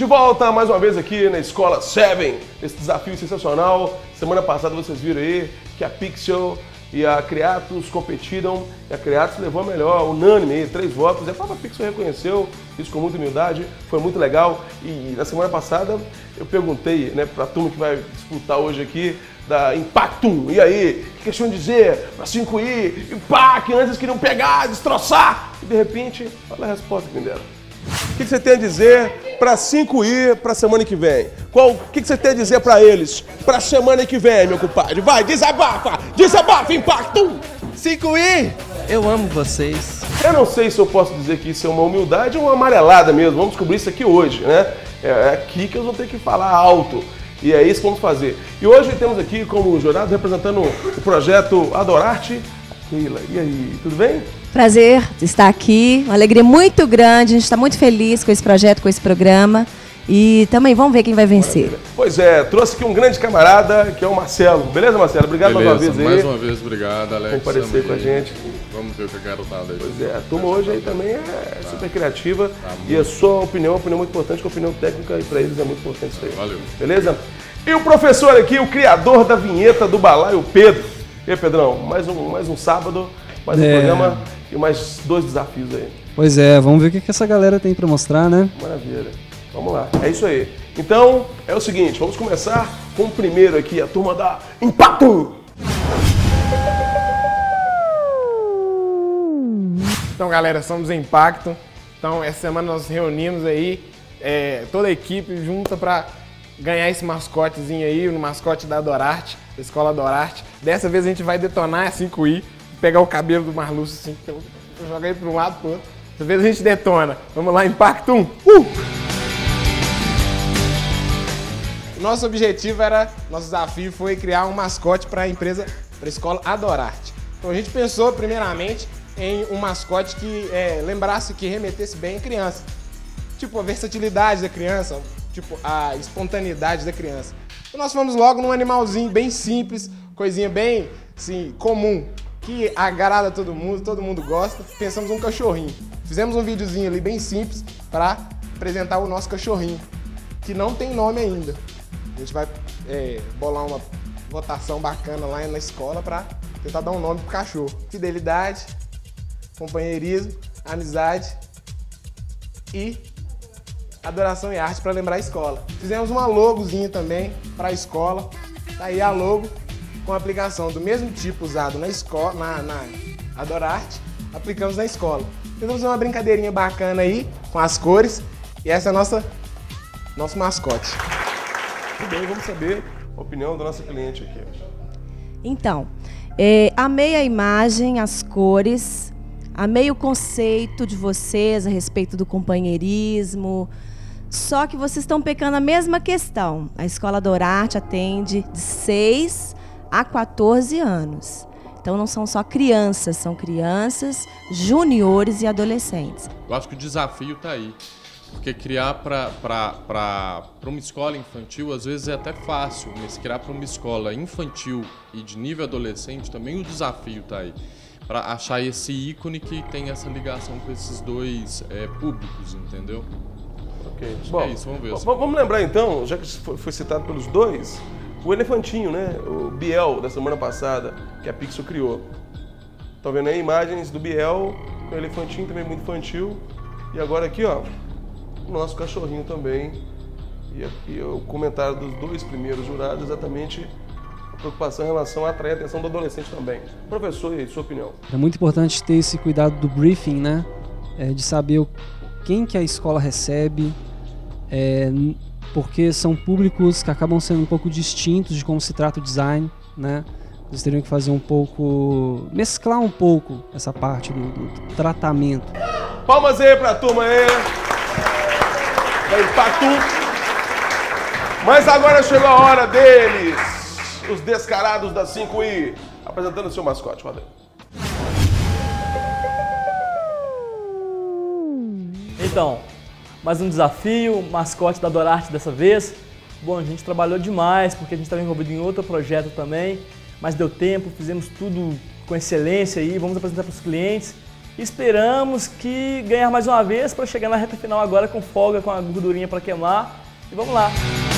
volta mais uma vez aqui na Escola 7, esse desafio sensacional. Semana passada vocês viram aí que a Pixel e a Creatus competiram e a Creatus levou a melhor, unânime, 3 votos. E a própria Pixel reconheceu isso com muita humildade, foi muito legal. E na semana passada eu perguntei, né, para a turma que vai disputar hoje aqui da Impactum, e aí, o que eles tinham a dizer para 5i, Impact, antes eles queriam pegar, destroçar. E de repente, olha a resposta que me deram. O que você tem a dizer para 5i para a semana que vem? O que você tem a dizer para eles para a semana que vem, meu compadre? Vai, desabafa, Impactum! 5i, eu amo vocês. Eu não sei se eu posso dizer que isso é uma humildade ou uma amarelada mesmo, vamos descobrir isso aqui hoje, né? É aqui que eu vou ter que falar alto. E é isso que vamos fazer. E hoje temos aqui como jurado representando o projeto Adorarte, Keila. E aí, tudo bem? Prazer estar aqui, uma alegria muito grande, a gente está muito feliz com esse projeto, com esse programa. E também vamos ver quem vai vencer. Maravilha. Pois é, trouxe aqui um grande camarada, que é o Marcelo. Beleza, Marcelo? Obrigado mais uma vez aí. Mais uma vez, obrigado, Alex. Comparecer com a gente. Vamos ver o que eu quero dar aí. Pois é, a turma hoje aí também é super criativa. E a sua opinião é uma opinião muito importante, que a opinião técnica, e para eles é muito importante isso aí. Valeu. Beleza? E o professor aqui, o criador da vinheta do Balaio, Pedro. E aí, Pedrão, mais um sábado, mais um programa e mais 2 desafios aí. Pois é, vamos ver o que essa galera tem para mostrar, né? Maravilha. Vamos lá, é isso aí. Então, é o seguinte, vamos começar com o primeiro aqui, a turma da Impacto! Então, galera, somos o Impacto. Então, essa semana nós reunimos aí toda a equipe junta para ganhar esse mascotezinho aí, o mascote da Adorarte, da Escola Adorarte. Dessa vez a gente vai detonar a 5i, pegar o cabelo do Marlúcio assim, eu joguei para um lado pro outro. Dessa vez a gente detona. Vamos lá, Impactum! Nosso objetivo nosso desafio foi criar um mascote para a empresa, para a Escola Adorarte. Então a gente pensou primeiramente em um mascote que lembrasse, que remetesse bem a criança. Tipo a versatilidade da criança, tipo a espontaneidade da criança. Então nós fomos logo num animalzinho bem simples, coisinha bem assim, comum, que agrada todo mundo gosta. Pensamos um cachorrinho. Fizemos um videozinho ali bem simples para apresentar o nosso cachorrinho, que não tem nome ainda. A gente vai bolar uma votação bacana lá na escola para tentar dar um nome pro cachorro. Fidelidade, companheirismo, amizade e adoração e arte para lembrar a escola. Fizemos uma logozinha também para a escola. Tá aí a logo com a aplicação do mesmo tipo usado na escola, na Adorarte, aplicamos na escola. Tentamos uma brincadeirinha bacana aí com as cores e essa é nosso mascote. Muito bem, vamos saber a opinião da nossa cliente aqui. Então, amei a imagem, as cores, amei o conceito de vocês a respeito do companheirismo, só que vocês estão pecando a mesma questão. A Escola Adorarte atende de 6 a 14 anos. Então não são só crianças, são crianças, juniores e adolescentes. Eu acho que o desafio está aí. Porque criar para uma escola infantil, às vezes é até fácil, mas criar para uma escola infantil e de nível adolescente, também o desafio está aí. Para achar esse ícone que tem essa ligação com esses 2 públicos, entendeu? Ok. Acho Bom, que é isso, vamos ver. Vamos lembrar então, já que foi citado pelos 2, o elefantinho, né? O Biel da semana passada, que a Pixel criou. Estão vendo aí imagens do Biel, o elefantinho também muito infantil. E agora aqui, ó, o nosso cachorrinho também. E aqui o comentário dos 2 primeiros jurados, exatamente a preocupação em relação a atrair a atenção do adolescente também. Professor, e aí, sua opinião? É muito importante ter esse cuidado do briefing, né? De saber quem que a escola recebe, porque são públicos que acabam sendo um pouco distintos de como se trata o design, né? Eles teriam que fazer mesclar um pouco essa parte do tratamento. Palmas aí pra turma aí! Da Impactum. Mas agora chegou a hora deles, os descarados da 5i, apresentando o seu mascote. Roda aí. Então, mais um desafio, mascote da Adorarte dessa vez. Bom, a gente trabalhou demais porque a gente estava envolvido em outro projeto também, mas deu tempo, fizemos tudo com excelência aí, vamos apresentar para os clientes. Esperamos que ganhar mais uma vez para chegar na reta final agora com folga, com a gordurinha para queimar E vamos lá.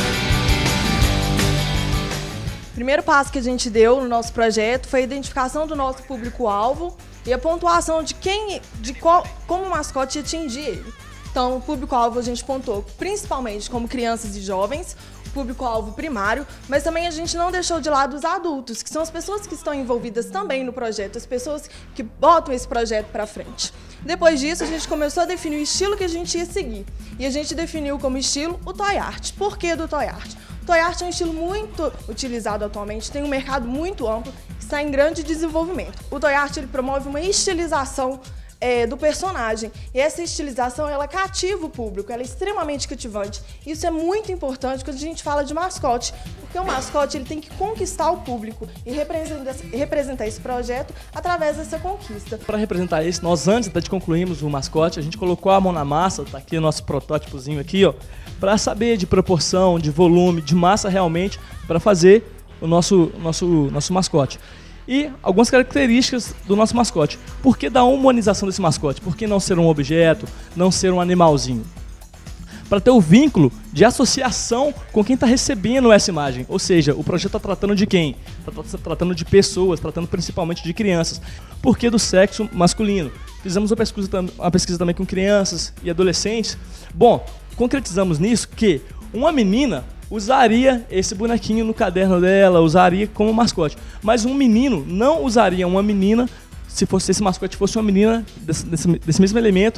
O primeiro passo que a gente deu no nosso projeto foi a identificação do nosso público-alvo e a pontuação como o mascote atingir ele. Então, o público-alvo a gente pontuou principalmente como crianças e jovens, o público-alvo primário, mas também a gente não deixou de lado os adultos, que são as pessoas que estão envolvidas também no projeto, as pessoas que botam esse projeto para frente. Depois disso, a gente começou a definir o estilo que a gente ia seguir. E a gente definiu como estilo o Toy Art. Por que do Toy Art? O Toy Art é um estilo muito utilizado atualmente, tem um mercado muito amplo, está em grande desenvolvimento. O Toy Art ele promove uma estilização do personagem. E essa estilização, ela cativa o público, ela é extremamente cativante. Isso é muito importante quando a gente fala de mascote, porque o mascote ele tem que conquistar o público e representar esse projeto através dessa conquista. Para representar isso, nós antes até de concluirmos o mascote, a gente colocou a mão na massa, tá aqui o nosso protótipozinho aqui, ó, para saber de proporção, de volume, de massa realmente, para fazer o nosso mascote. E algumas características do nosso mascote. Por que da humanização desse mascote? Por que não ser um objeto, não ser um animalzinho? Para ter o vínculo de associação com quem está recebendo essa imagem. Ou seja, o projeto está tratando de quem? Está tratando de pessoas, tratando principalmente de crianças. Por que do sexo masculino? Fizemos uma pesquisa também com crianças e adolescentes. Bom, concretizamos nisso que uma menina usaria esse bonequinho no caderno dela, usaria como mascote. Mas um menino não usaria uma menina se esse mascote fosse uma menina desse mesmo elemento,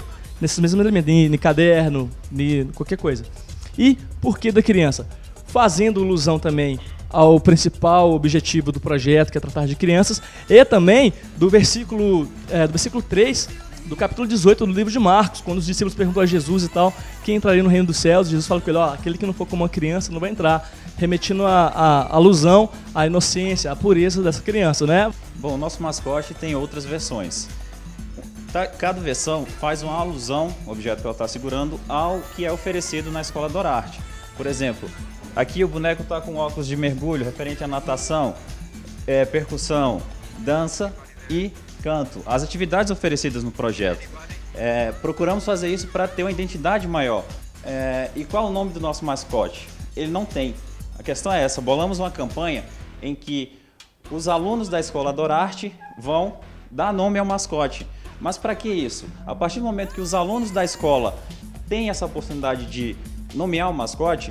em caderno, em qualquer coisa. E por que da criança? Fazendo alusão também ao principal objetivo do projeto, que é tratar de crianças, e também do versículo 3 do capítulo 18 do livro de Marcos, quando os discípulos perguntam a Jesus e tal, quem entraria no reino dos céus, Jesus fala com ele, aquele que não for como uma criança não vai entrar, remetendo a alusão à inocência, à pureza dessa criança, né? Bom, o nosso mascote tem outras versões. Cada versão faz uma alusão, o objeto que ela está segurando, ao que é oferecido na Escola Dorarte. Por exemplo, aqui o boneco está com óculos de mergulho, referente à natação, percussão, dança e canto. As atividades oferecidas no projeto. Procuramos fazer isso para ter uma identidade maior. E qual é o nome do nosso mascote? Ele não tem. A questão é essa, bolamos uma campanha em que os alunos da Escola Dorarte vão dar nome ao mascote. Mas para que isso? A partir do momento que os alunos da escola têm essa oportunidade de nomear o mascote,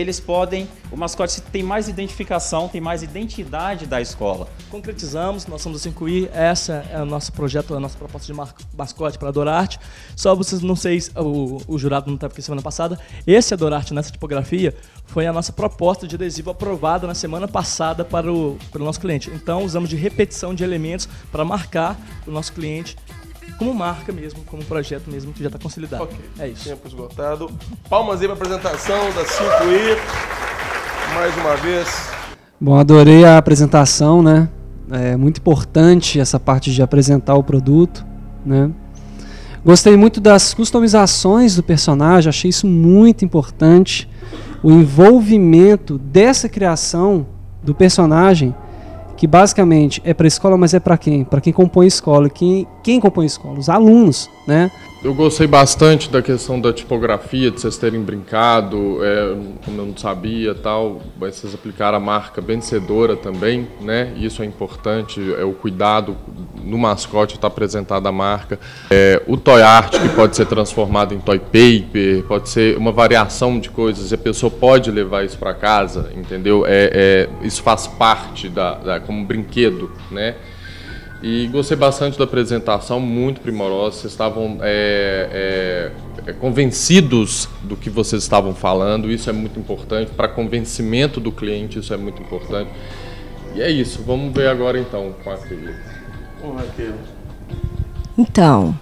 o mascote tem mais identificação, tem mais identidade da escola. Concretizamos, nós vamos incluir, essa é o nosso projeto, a nossa proposta de mascote para a Dorarte. Só vocês, não sei, o jurado não estava aqui semana passada, esse Adorarte nessa tipografia foi a nossa proposta de adesivo aprovada na semana passada pelo nosso cliente. Então usamos de repetição de elementos para marcar o nosso cliente como marca mesmo, como projeto mesmo, que já está consolidado. Ok, é isso. Tempo esgotado. Palmas aí para a apresentação da 5i. Mais uma vez. Bom, adorei a apresentação, né? É muito importante essa parte de apresentar o produto, né? Gostei muito das customizações do personagem, achei isso muito importante. O envolvimento dessa criação do personagem, que basicamente é para a escola, mas é para quem? Para quem compõe a escola. Quem compõe a escola? Os alunos, né? Eu gostei bastante da questão da tipografia, de vocês terem brincado, como eu não sabia tal, vocês aplicaram a marca vencedora também, né? Isso é importante, o cuidado no mascote está apresentada a marca. O Toy Art, que pode ser transformado em Toy Paper, pode ser uma variação de coisas, e a pessoa pode levar isso para casa, entendeu? Isso faz parte como brinquedo, né? E gostei bastante da apresentação, muito primorosa. Vocês estavam convencidos do que vocês estavam falando, isso é muito importante. Para convencimento do cliente, isso é muito importante. E é isso, vamos ver agora então com a Keila. Então,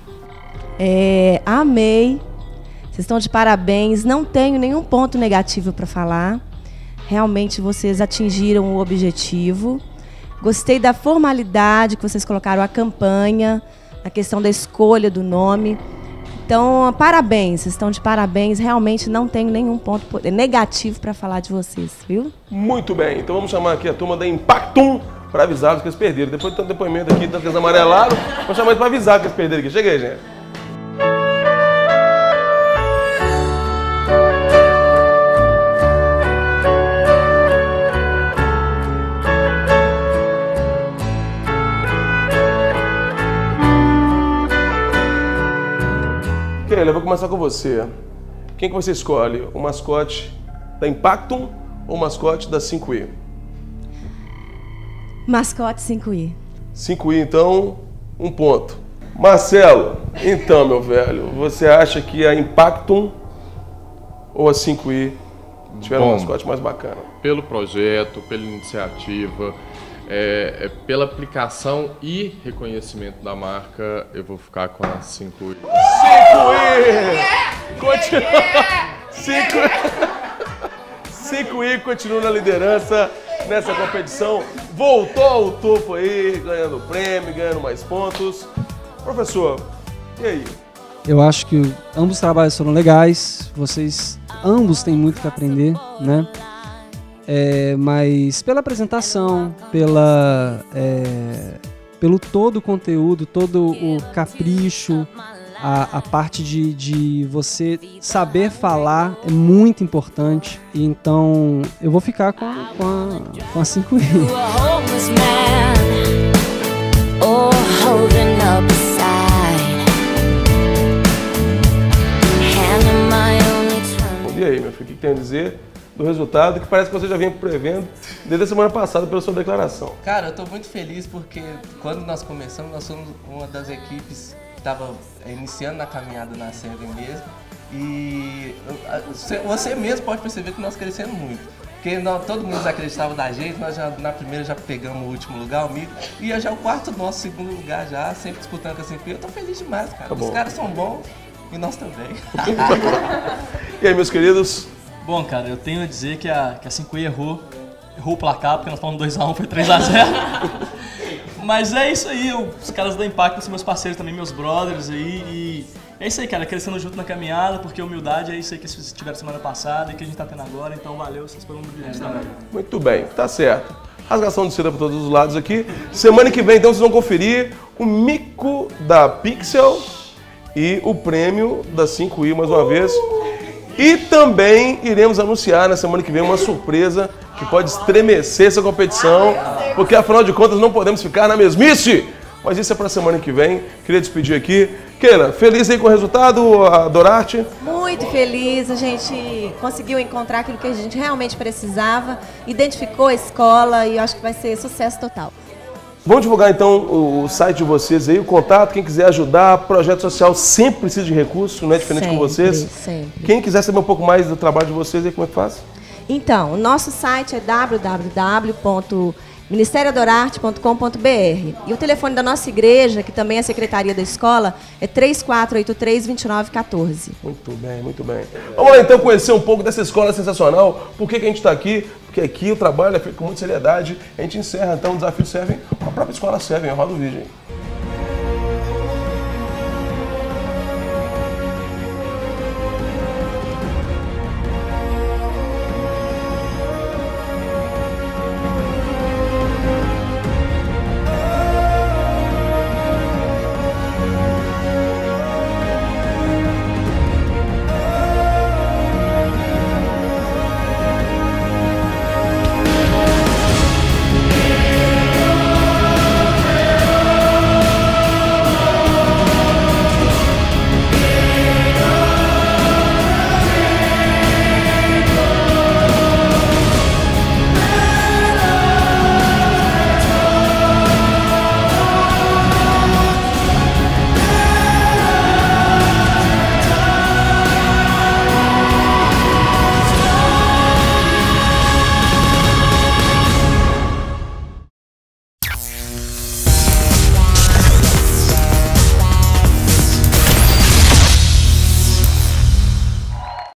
amei, vocês estão de parabéns, não tenho nenhum ponto negativo para falar. Realmente vocês atingiram o objetivo. Gostei da formalidade que vocês colocaram, a campanha, a questão da escolha do nome. Então, parabéns, vocês estão de parabéns. Realmente não tenho nenhum ponto negativo para falar de vocês, viu? Muito bem, então vamos chamar aqui a turma da Impactum para avisar que eles perderam. Depois de tanto depoimento aqui, tanto que eles amarelaram, vamos chamar eles para avisar que eles perderam aqui. Chega aí, gente. Keila, eu vou começar com você. Quem que você escolhe? O mascote da Impactum ou o mascote da 5i? Mascote 5i. 5i, então, 1 ponto. Marcelo, então, meu velho, você acha que a Impactum ou a 5i tiveram um mascote mais bacana? Pelo projeto, pela iniciativa, pela aplicação e reconhecimento da marca, eu vou ficar com a 5i. 5i! Continua! 5i continua na liderança nessa competição. Voltou ao topo aí, ganhando prêmio, ganhando mais pontos. Professor, e aí? Eu acho que ambos os trabalhos foram legais, vocês ambos têm muito que aprender, né? Mas pela apresentação, pelo todo o conteúdo, todo o capricho, a parte de você saber falar é muito importante. Então eu vou ficar com a 5i. E aí, meu filho, o que tem a dizer do resultado que parece que você já vinha prevendo desde a semana passada pela sua declaração? Cara, eu tô muito feliz porque quando nós começamos, nós somos uma das equipes que estava iniciando na caminhada na Seven mesmo. E você mesmo pode perceber que nós crescemos muito. Porque todo mundo acreditava da gente, nós já na primeira já pegamos o último lugar, o mico, e já é o quarto nosso segundo lugar já, sempre disputando com a 5i. Eu tô feliz demais, cara. Tá bom. Os caras são bons e nós também. E aí, meus queridos? Bom, cara, eu tenho a dizer que a 5i errou o placar, porque nós falamos 2x1, foi 3x0. Mas é isso aí, os caras da Impactum são meus parceiros também, meus brothers aí, e é isso aí, cara, crescendo junto na caminhada, porque humildade é isso aí que vocês tiveram semana passada e que a gente tá tendo agora, então valeu, vocês foram muito brilhantes também. Muito bem, tá certo. Rasgação de seda por todos os lados aqui. Semana que vem, então, vocês vão conferir o mico da Pixel e o prêmio da 5i mais uma vez. E também iremos anunciar na semana que vem uma surpresa que pode estremecer essa competição, porque afinal de contas não podemos ficar na mesmice. Mas isso é para a semana que vem. Queria despedir aqui. Keila, feliz aí com o resultado, a Dorarte? Muito feliz, a gente conseguiu encontrar aquilo que a gente realmente precisava, identificou a escola e eu acho que vai ser sucesso total. Vamos divulgar então o site de vocês aí, o contato, quem quiser ajudar, projeto social sempre precisa de recursos, não é diferente com vocês. Sempre. Quem quiser saber um pouco mais do trabalho de vocês, aí como é que faz? Então, o nosso site é www.ministeriodorarte.com.br e o telefone da nossa igreja, que também é a secretaria da escola, é 3483-2914. Muito bem, muito bem. Vamos lá então conhecer um pouco dessa escola sensacional. Por que a gente está aqui? Porque aqui o trabalho é feito com muita seriedade. A gente encerra então o Desafio Seven com a própria escola Seven, eu rodo o vídeo.